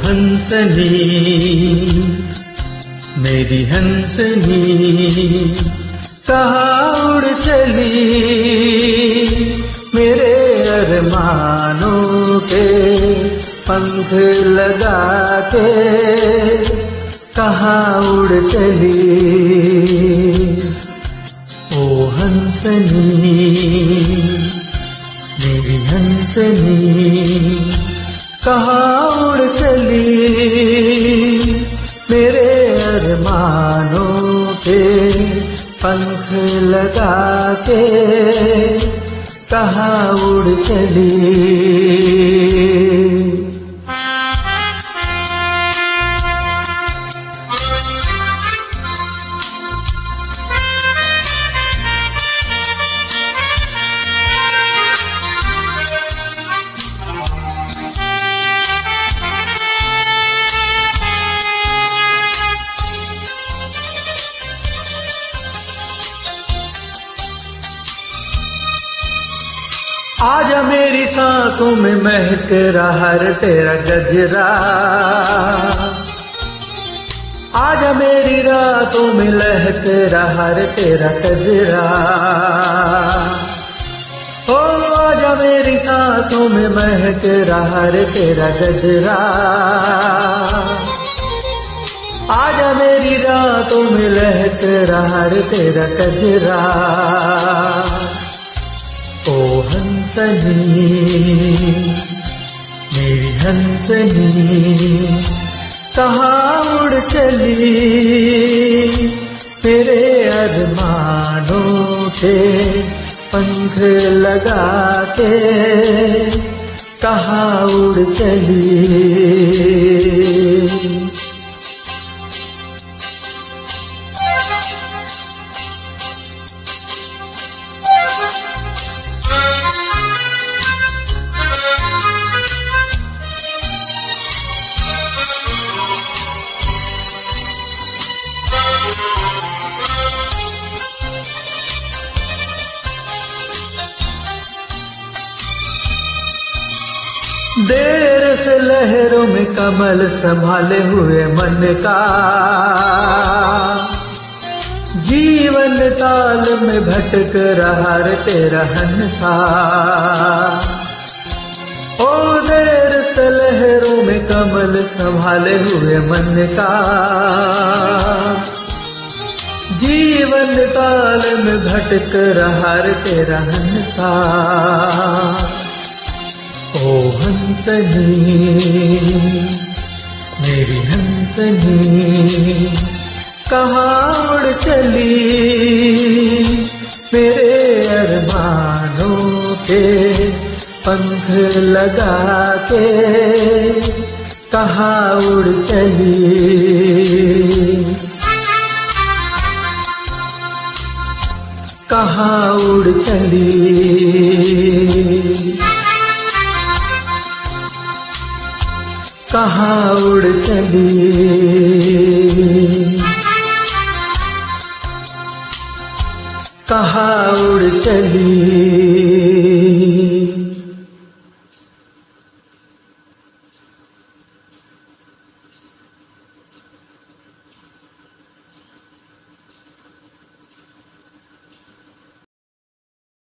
हंसनी मेरी हंसनी कहाँ उड़ चली, मेरे अरमानों के पंख लगा के कहाँ उड़ चली। ओ हंसनी मेरी हंसनी कहाँ उड़ चली, मेरे अरमानों के पंख लगा के कहाँ उड़ चली। आजा मेरी सांसों में महक रहा है तेरा गजरा, आजा मेरी रातों में लहक रहा है तेरा गजरा। ओ आजा मेरी सांसों में महक रहा है तेरा गजरा, आजा मेरी रातों में लहक रहा है तेरा गजरा। ओ हंसनी मेरी हंसनी कहाँ उड़ चली, मेरे अरमानों के पंख लगा के कहाँ उड़ चली। देर से लहरों में कमल संभाले हुए मन का, जीवन ताल में भटक रहा रे तेरा हंसा। ओ देर से लहरों में कमल संभाले हुए मन का, जीवन ताल में भटक रहा रे तेरा हंसा। ओ हंसनी मेरी हंसनी कहाँ उड़ चली, मेरे अरमानों के पंख लगा के कहाँ उड़ चली। कहाँ उड़ चली, कहाँ उड़ चली, कहाँ उड़ चली।